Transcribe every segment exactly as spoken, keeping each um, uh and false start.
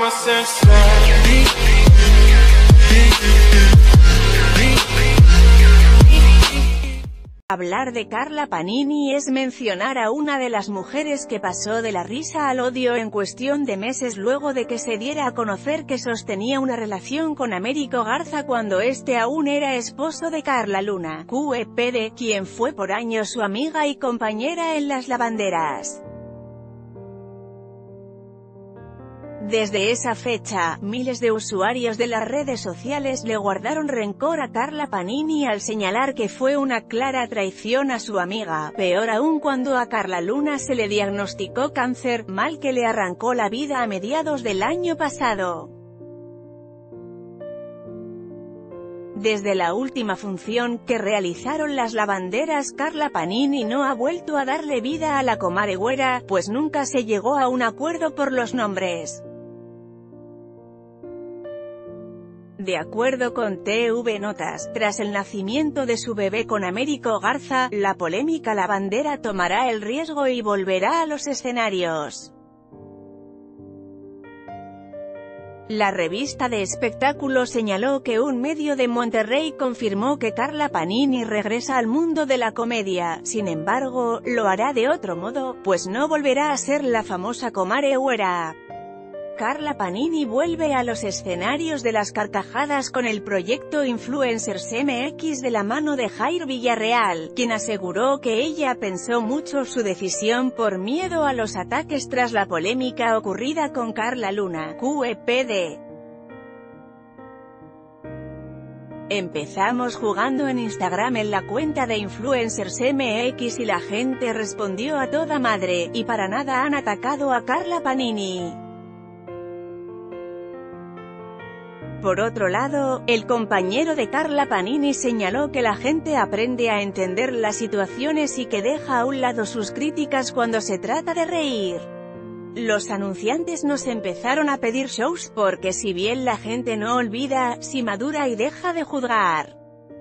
Hablar de Carla Panini es mencionar a una de las mujeres que pasó de la risa al odio en cuestión de meses luego de que se diera a conocer que sostenía una relación con Américo Garza cuando este aún era esposo de Carla Luna, Q E P D, quien fue por años su amiga y compañera en las lavanderas. Desde esa fecha, miles de usuarios de las redes sociales le guardaron rencor a Carla Panini al señalar que fue una clara traición a su amiga, peor aún cuando a Carla Luna se le diagnosticó cáncer, mal que le arrancó la vida a mediados del año pasado. Desde la última función que realizaron las lavanderas, Carla Panini no ha vuelto a darle vida a la comadre güera, pues nunca se llegó a un acuerdo por los nombres. De acuerdo con T V Notas, tras el nacimiento de su bebé con Américo Garza, la polémica lavandera tomará el riesgo y volverá a los escenarios. La revista de espectáculos señaló que un medio de Monterrey confirmó que Carla Panini regresa al mundo de la comedia, sin embargo, lo hará de otro modo, pues no volverá a ser la famosa comadre güera. Carla Panini vuelve a los escenarios de las carcajadas con el proyecto Influencers M X de la mano de Jair Villarreal, quien aseguró que ella pensó mucho su decisión por miedo a los ataques tras la polémica ocurrida con Carla Luna, Q E P D. Empezamos jugando en Instagram en la cuenta de Influencers M X y la gente respondió a toda madre, y para nada han atacado a Carla Panini. Por otro lado, el compañero de Carla Panini señaló que la gente aprende a entender las situaciones y que deja a un lado sus críticas cuando se trata de reír. Los anunciantes nos empezaron a pedir shows, porque si bien la gente no olvida, sí madura y deja de juzgar.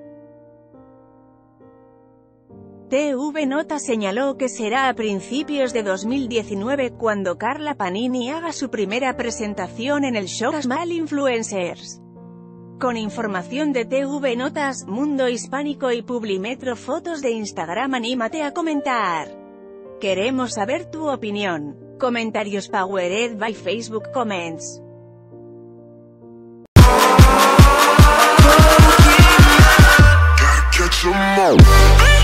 T V Nota señaló que será a principios de dos mil diecinueve cuando Carla Panini haga su primera presentación en el show Small Influencers. Con información de T V Notas, Mundo Hispánico y Publimetro Fotos de Instagram, anímate a comentar. Queremos saber tu opinión. Comentarios powered by Facebook Comments. Gotta catch 'em all.